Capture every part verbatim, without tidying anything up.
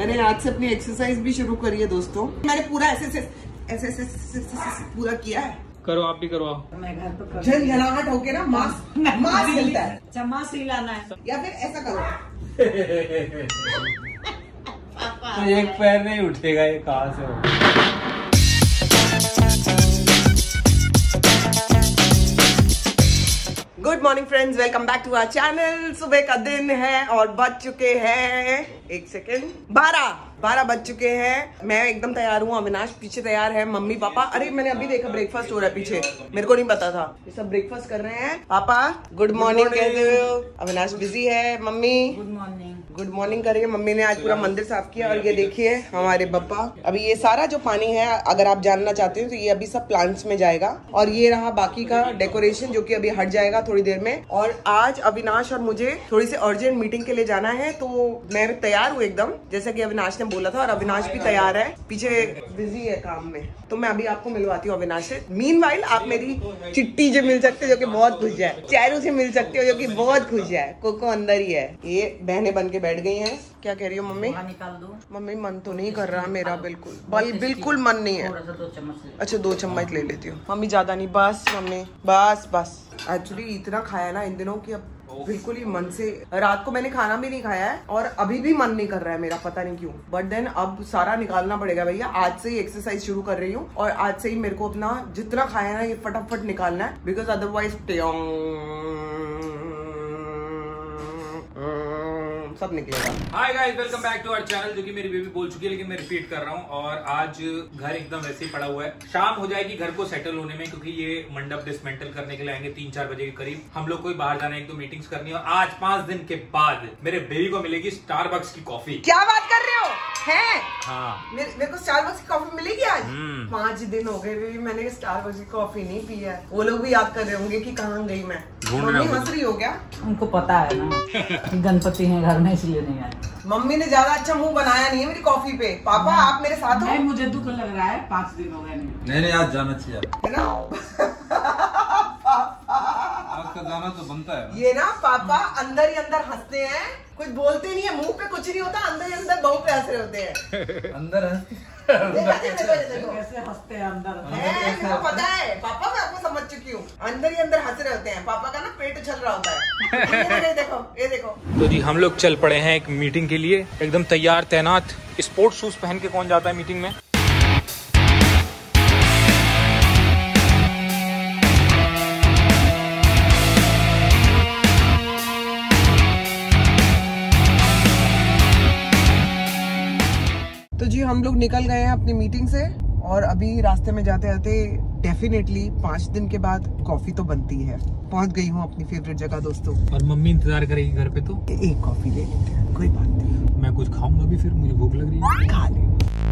मैंने आज से अपनी एक्सरसाइज भी शुरू करी है दोस्तों। मैंने पूरा ऐसे ऐसे ऐसे ऐसे पूरा किया है। करो, आप भी करो। मैं घर पे कर झनझनाहट होके ना मांस मांस हिलता है। चम्मच हिलाना है या फिर ऐसा करो। तो एक पैर नहीं उठेगा, ये कहाँ से होगा? Good morning friends, welcome back to our channel. सुबह का दिन है और बज चुके हैं, एक सेकेंड, बारह बारह बज चुके हैं। मैं एकदम तैयार हूँ, अविनाश पीछे तैयार है, मम्मी पापा। अरे मैंने अभी देखा ब्रेकफास्ट हो रहा है पीछे, मेरे को नहीं पता था। ये सब ब्रेकफास्ट कर रहे हैं। पापा गुड मॉर्निंग कहते हो। अविनाश बिजी है, mummy good morning good morning करिए। मम्मी ने आज पूरा मंदिर साफ किया। और ये देखिए हमारे बप्पा। अभी ये सारा जो पानी है, अगर आप जानना चाहते हो तो ये अभी सब प्लांट्स में जाएगा। और ये रहा बाकी का डेकोरेशन जो कि अभी हट जाएगा थोड़ी देर में। और आज अविनाश और मुझे थोड़ी सी अर्जेंट मीटिंग के लिए जाना है, तो मैं तैयार हूँ एकदम, जैसा कि अविनाश ने बोला था। और अविनाश भी तैयार है, पीछे बिजी है काम में। तो मैं अभी आपको मिलवाती हूँ अविनाश से। मीनवाइल आप मेरी चिट्टी से मिल सकते हो जो कि बहुत खुश है, चेरू से मिल सकते हो जो कि बहुत खुश है। कोको अंदर ही है। ये बहनें बन के बैठ गई हैं। क्या कह रही हो मम्मी? निकाल दो। मम्मी मन तो नहीं कर रहा मेरा, बिल्कुल बल बिल्कुल मन नहीं है। अच्छा दो चम्मच ले लेती हूँ मम्मी, ज्यादा नहीं, बस मम्मी बस बस। एक्चुअली इतना खाया ना इन दिनों की अब बिल्कुल ही मन से, रात को मैंने खाना भी नहीं खाया है और अभी भी मन नहीं कर रहा है मेरा, पता नहीं क्यों। बट देन अब सारा निकालना पड़ेगा भैया। आज से ही एक्सरसाइज शुरू कर रही हूँ और आज से ही मेरे को अपना जितना खाया ना ये फटाफट निकालना है, बिकॉज अदरवाइज सब निकलेगा। Hi guys, welcome back to our channel. जो कि मेरी बेबी बोल चुकी है लेकिन मैं रिपीट कर रहा हूँ। और आज घर एकदम वैसे ही पड़ा हुआ है। शाम हो जाएगी घर को सेटल होने में, क्योंकि ये मंडप डिसमेंटल करने के लिए आएंगे तीन चार बजे के करीब। हम लोग को ही बाहर जाना है, एक दो मीटिंग्स करनी है। और आज पांच दिन के बाद मेरे बेबी को मिलेगी स्टारबक्स की कॉफी। क्या बात कर रहे हो? है हाँ, मेरे, मेरे को स्टारबक्स की कॉफी मिलेगी आज। पांच दिन हो गए बेबी, मैंने स्टारबक्स की कॉफी नहीं पी है। वो लोग भी याद कर रहे होंगे कि कहाँ गई मैं। मम्मी हंस रही हो क्या? उनको पता है ना कि गणपति है घर में, इसलिए नहीं आए। मम्मी ने ज्यादा अच्छा मुंह बनाया नहीं है मेरी कॉफी पे। पापा आप मेरे साथ हो? मुझे दुख लग रहा है, पाँच दिन हो गए नहीं। नहीं नहीं, आज जाना चाहिए, है ना? आज का जाना तो बनता है। ये ना पापा अंदर ही अंदर हंसते हैं, कुछ बोलते नहीं है, मुंह पे कुछ नहीं होता, अंदर ही अंदर बहू पे हंस रहे होते हैं। अंदर कैसे हंसते हैं अंदर है, पता है पापा, मैं आपको समझ चुकी हूँ। अंदर ही अंदर हंस रहे होते हैं। पापा का ना पेट उछल रहा होता है। ये देखो, ये देखो। तो जी हम लोग चल पड़े हैं एक मीटिंग के लिए, एकदम तैयार तैनात। स्पोर्ट्स शूज पहन के कौन जाता है मीटिंग में? तो जी हम लोग निकल गए हैं अपनी मीटिंग से और अभी रास्ते में जाते जाते डेफिनेटली पाँच दिन के बाद कॉफी तो बनती है। पहुंच गई हूँ अपनी फेवरेट जगह दोस्तों। और मम्मी इंतजार करेगी घर पे, तो एक कॉफी ले लेते हैं, कोई बात नहीं। मैं कुछ खाऊंगा भी, फिर मुझे भूख लग रही है। खा ले।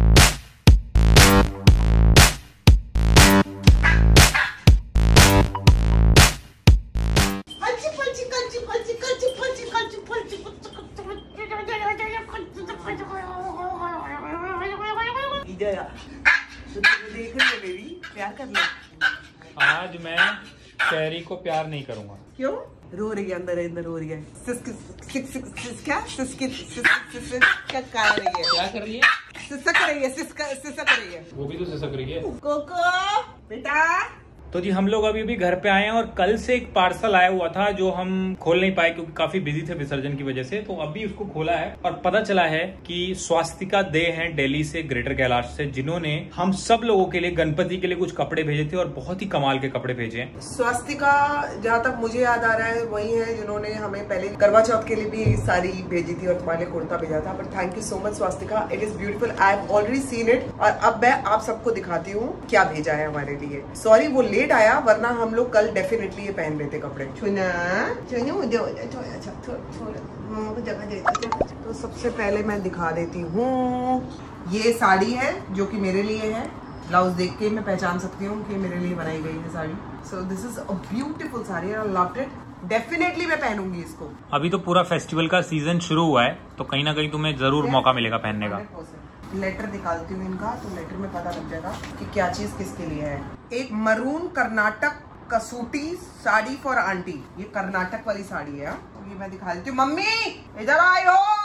देख रही है बेबी, प्यार कर ले। आज मैं कैरी को प्यार नहीं करूंगा। क्यों? रो रही है, अंदर अंदर रो रही है। सिस्क सिस्क सिस्क क्या सिस्क सिस्क क्या कर रही है? क्या कर रही है? सिसक रही है, सिसक सिसक रही है। वो भी तो सिसक रही है। कोको बेटा। तो जी हम लोग अभी अभी घर पे आए हैं और कल से एक पार्सल आया हुआ था जो हम खोल नहीं पाए क्योंकि काफी बिजी थे विसर्जन की वजह से। तो अभी उसको खोला है और पता चला है कि स्वास्तिका दे हैं दिल्ली से, ग्रेटर कैलाश से, जिन्होंने हम सब लोगों के लिए गणपति के लिए कुछ कपड़े भेजे थे और बहुत ही कमाल के कपड़े भेजे हैं। स्वास्तिका जहाँ तक मुझे याद आ रहा है वही है जिन्होंने हमें पहले करवा चौथ के लिए भी साड़ी भेजी थी और तुम्हारे लिए कुर्ता भेजा था। But thank you so much Swastika, it is beautiful. I have already seen it और अब मैं आप सबको दिखाती हूँ क्या भेजा है हमारे लिए। सॉरी वो लेट आया, वरना हम लोग कल डेफिनेटली ये पहन लेते कपड़े। चुना चुना मुझे हो जाए थोड़ा सा, थोड़ा मम्मा को जगह देती। तो सबसे पहले मैं दिखा देती हूँ, ये साड़ी है जो कि मेरे लिए है। ब्लाउज देख के मैं पहचान सकती हूँ कि मेरे लिए बनाई गई है sari. So this is a beautiful sari, I loved it. Definitely मैं पहनूंगी इसको। अभी तो पूरा फेस्टिवल का सीजन शुरू हुआ है, तो कहीं ना कहीं तुम्हें जरूर मौका मिलेगा पहनने का। लेटर निकालती हूँ इनका, तो लेटर में पता लग जाएगा कि क्या चीज किसके लिए है। एक maroon Karnataka Kasuti sari for aunty, ये कर्नाटक वाली साड़ी है। तो ये मैं दिखा देती हूँ। मम्मी इधर आई हो।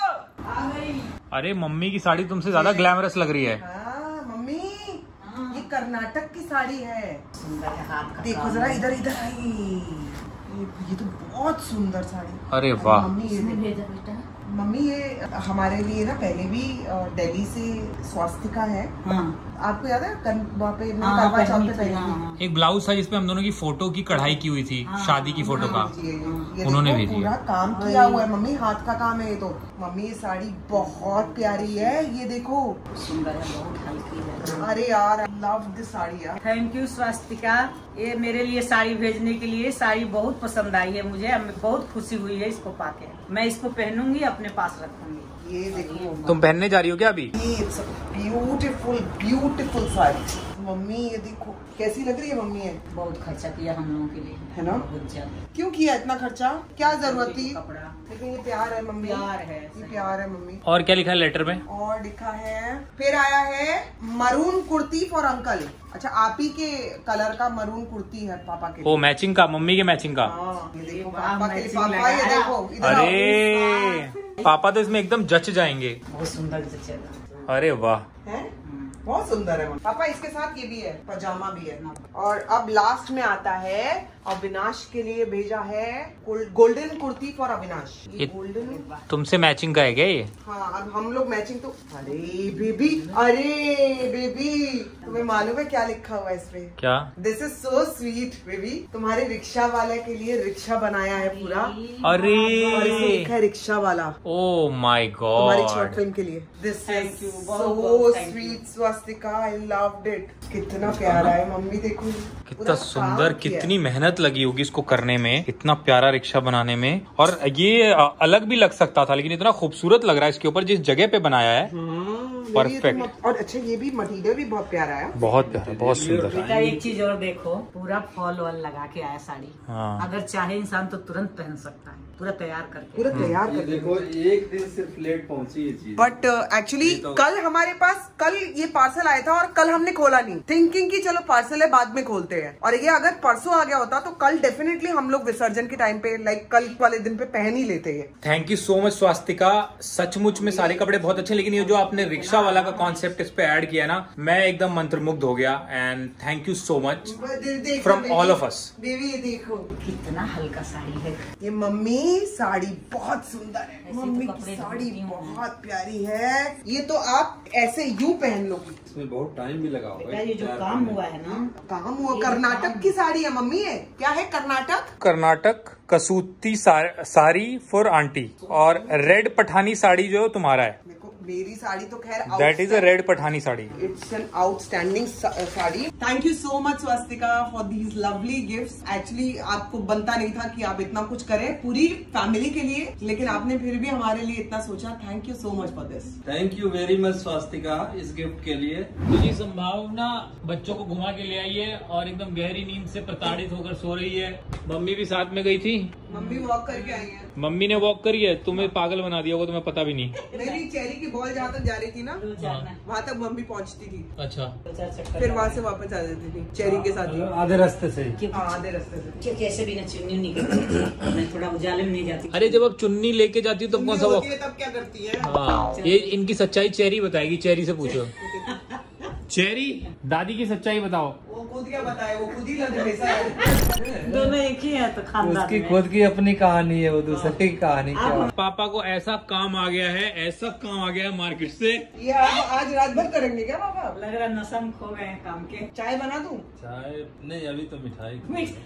अरे मम्मी की साड़ी तुमसे ज्यादा ग्लैमरस लग रही है। हाँ मम्मी, ये कर्नाटक की साड़ी है। सुंदर है, हाथ का देखो जरा इधर इधर आई, ये, ये तो बहुत सुंदर साड़ी। अरे वाह। मम्मी ये इसने भेजा बेटा। मम्मी ये हमारे लिए ना पहले भी दिल्ली से स्वास्तिका है। हाँ। आपको याद है वहाँ पे हाँ, करवा चौथ पे पहनी थी, पहनी हाँ। थी। एक ब्लाउज था जिसपे हम दोनों की फोटो की कढ़ाई की हुई थी, हाँ, शादी की फोटो का। ये- ये- ये उन्होंने देखो, भेजी है। पूरा काम किया हुआ है मम्मी, हाथ का काम है ये तो। मम्मी ये साड़ी बहुत प्यारी है, ये देखो। सुंदर है, बहुत हल्की है। अरे यार आई लव दिस साड़ी यार। थैंक यू स्वास्तिका, ये मेरे लिए साड़ी भेजने के लिए। साड़ी बहुत पसंद आई है मुझे, अब बहुत खुशी हुई है इसको पाके। मैं इसको पहनूंगी, अपने पास रखूंगी। ये देखो तुम पहनने जा रही हो क्या अभी? Beautiful beautiful sari. मम्मी ये देखो कैसी लग रही है मम्मी। है बहुत खर्चा किया हम लोगों के लिए, है ना? बहुत ज्यादा। क्यों किया इतना खर्चा, क्या जरूरत थी? कपड़ा लेकिन ये प्यार है मम्मी, प्यार है, ये प्यार है मम्मी। और क्या लिखा है लेटर में? और लिखा है, फिर आया है मरून कुर्ती फॉर अंकल। अच्छा आप ही के कलर का मरून कुर्ती है पापा के। ओ मैचिंग का, मम्मी के मैचिंग का। हाँ, ये देखो वाह, पापा के लिए। मैचिंग पापा ये लगाया। देखो इधर आओ। अरे पापा तो इसमें एकदम जच जाएंगे। बहुत सुंदर जचेगा। अरे वाह। है बहुत सुंदर है पापा। इसके साथ ये भी है, पजामा भी है। और अब लास्ट में आता है अविनाश के लिए भेजा है गोल्डन कुर्ती फॉर अविनाश। ये गोल्डन तुमसे मैचिंग का है क्या ये? हाँ अब हम लोग मैचिंग तो। अरे बेबी, अरे बेबी, तुम्हें मालूम है क्या लिखा हुआ है इस पे? क्या? This is so sweet baby. तुम्हारे रिक्शा वाले के लिए रिक्शा बनाया है पूरा। अरे और इसमें लिखा है रिक्शा वाला, ओ माय तुम्हारी गॉड। शॉर्ट फिल्म के लिए। दिस Thank you, इज बहुत सो बहुत thank sweet Swastika, I loved it. कितना प्यारा है मम्मी, देखो कितना सुंदर, कितनी मेहनत लगी होगी इसको करने में, इतना प्यारा रिक्शा बनाने में। और ये अलग भी लग सकता था लेकिन इतना खूबसूरत लग रहा है इसके ऊपर जिस जगह पे बनाया है। परफेक्ट। और अच्छा ये भी मटेरियल भी बहुत प्यारा है, बहुत प्यारा, बहुत सुंदर। बेटा एक चीज और देखो, पूरा फॉल वॉल लगा के आया साड़ी। हाँ। अगर चाहे इंसान तो तुरंत पहन सकता है, पूरा तैयार करके। पूरा तैयार कर देखो एक दिन सिर्फ लेट पहुंची ये चीज। बट एक्चुअली कल हमारे पास, कल ये पार्सल आया था और कल हमने खोला नहीं, थिंकिंग कि चलो पार्सल है बाद में खोलते हैं। और ये अगर परसों आ गया होता तो कल डेफिनेटली हम लोग विसर्जन के टाइम पे, लाइक कल वाले दिन पे पहन ही लेते हैं। Thank you so much Swastika, सचमुच में सारे कपड़े बहुत अच्छे। लेकिन ये जो आपने रिक्शा वाला का कॉन्सेप्ट इस पे ऐड किया ना, मैं एकदम मंत्रमुग्ध हो गया। And thank you so much from all of us. Baby ये देखो कितना हल्का साड़ी है। ये मम्मी साड़ी बहुत सुंदर है, ऐसे तो मम्मी की कपड़े साड़ी धोती हूँ मैं। बहुत प्यारी है। ये तो आप ऐसे यूं पहन लोगी। इसमें बहुत टाइम भी लगा बेटा होगा। ये जो काम हुआ है ना, काम हुआ, कर्नाटक की साड़ी है मम्मी। है क्या है कर्नाटक? कर्नाटक कसूती साड़ी फॉर आंटी, और रेड पठानी साड़ी जो तुम्हारा है, देखो मेरी साड़ी तो खैर that is a red Pathani sari. It's an outstanding sari. Thank you so much Swastika for these lovely gifts. Actually आपको बनता नहीं था कि आप इतना कुछ करें पूरी फैमिली के लिए, लेकिन आपने फिर भी हमारे लिए इतना सोचा। Thank you so much for this. Thank you very much Swastika इस गिफ्ट के लिए। जी संभावना बच्चों को घुमा के ले आई है और एकदम गहरी नींद से प्रताड़ित होकर सो रही है। मम्मी भी साथ में गई थी, मम्मी वॉक करके आई है। मम्मी ने वॉक करी है, तुम्हें पागल बना दिया होगा, तुम्हें पता भी नहीं। मेरी चेरी की बॉल जहाँ तक जा रही थी ना, दो चार में, वहाँ तक मम्मी पहुँचती थी, अच्छा, दो चार चक्कर फिर वहाँ से वापस आ जाती थी चेरी के साथ ही। आधे रास्ते से। हाँ, आधे रास्ते से। कि कैसे भी ना चुन्नी निकलती, मैं थोड़ा उजाले में नहीं जाती। अरे जब आप चुन्नी लेके जाती हो तब कौन सा वॉक? होती है तब क्या करती है? हाँ, ये इनकी सच्चाई चेरी बताएगी, चेरी से पूछो। चेरी, दादी की सच्चाई बताओ। वो खुद क्या बताए, वो खुद ही लग हमेशा है। दोनों एक ही है तो खानदान उसकी में। खुद की अपनी कहानी है, वो दूसरे की कहानी क्या है? पापा को ऐसा काम आ गया है, ऐसा काम आ गया है मार्केट से। ये आप आज रात भर करेंगे क्या पापा? लग रहा नशा में खो गए हैं काम के। चाय बना दूं? चाय नहीं, अभी तो मिठाई।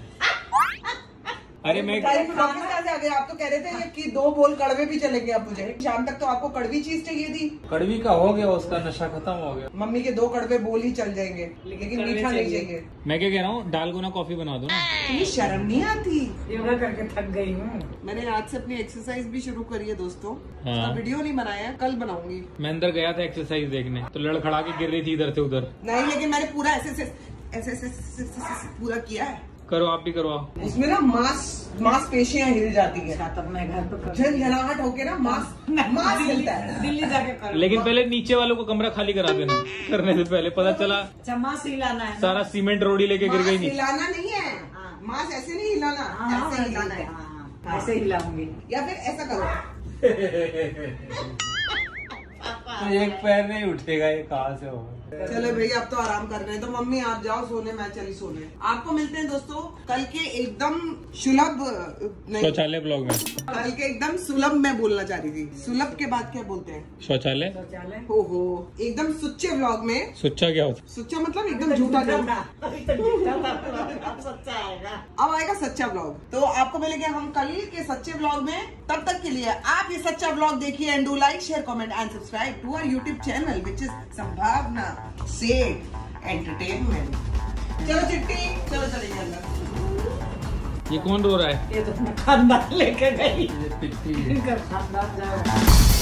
अरे मैं मिठाई में वापस कहाँ से आ गए? आप तो कह रहे थे कि दो बोल कड़वे भी चलेंगे अब मुझे। शाम तक तो आपको कड़वी चीज चाहिए थी। कड़वी का हो गया, उसका नशा खत्म हो गया। मम्मी के दो कड़वे बोल ही चल जाएंगे, लेकिन कड़वे मीठा नहीं चाहिए। चाहिए। मैं क्या कह रहा हूँ, डालगोना कॉफी बना दो ना। तुम्हें शर्म नहीं आती? योगा करके थक गई हूँ। मैंने आज से अपनी एक्सरसाइज भी शुरू करी है दोस्तों। हाँ। उसका वीडियो नहीं बनाया है, कल बनाऊंगी। मैं अंदर गया था एक्सरसाइज देखने, तो लड़खड़ा के गिर रही थी इधर से उधर। नहीं लेकिन मैंने पूरा ऐसे ऐसे ऐसे ऐसे ऐसे- ऐसे- ऐसे पूरा किया है। करो, आप भी करो। आप उसमें ना मांस मांसपेशियां हिल जाती है, अच्छा, तब मैं घर पे कर झनझनाहट होके ना मांस मांस हिलता है। दिल्ली जाके कर। लेकिन पहले नीचे वालों को कमरा खाली करा देना करने से पहले। पता चला चम्मा से हिलाना है ना। सारा सीमेंट रोड़ी लेके गिर मांस गई। नहीं, हिलाना नहीं है, हाँ। मांस ऐसे नहीं हिलाना, हाँ, हाँ, ऐसे मैं हिलाना जानते है। हैं, हाँ, हाँ, ऐसे हिलाऊंगी। या फिर ऐसा करो। तो एक पैर नहीं उठेगा, ये कहाँ से होगा। चलो भाई अब तो आराम कर रहे हैं, तो मम्मी आप जाओ सोने, मैं चली सोने। आपको मिलते हैं दोस्तों कल के एकदम सुलभ शौचालय ब्लॉग में। कल के एकदम सुलभ मैं बोलना चाह रही थी, सुलभ के बाद क्या बोलते हैं? शौचालय। शौचालय हो हो एकदम सुच्चे व्लॉग में। सुच्चा क्या होता सुच्चा मतलब एकदम झूठा जोक। सच्चा आएगा। अब आएगा सच्चा व्लॉग, तो आपको मिलेंगे हम कल के सच्चे व्लॉग में। तब तक के लिए आप ये सच्चा व्लॉग देखिए and do like share comment and subscribe to our YouTube channel which is Sambhavna Seth entertainment. चलो चिट्टी, चलो चलेंगे अंदर। ये कौन रो रहा है? ये तो खानदान लेके गई, ये पिट्टी है। खानदान जाओ।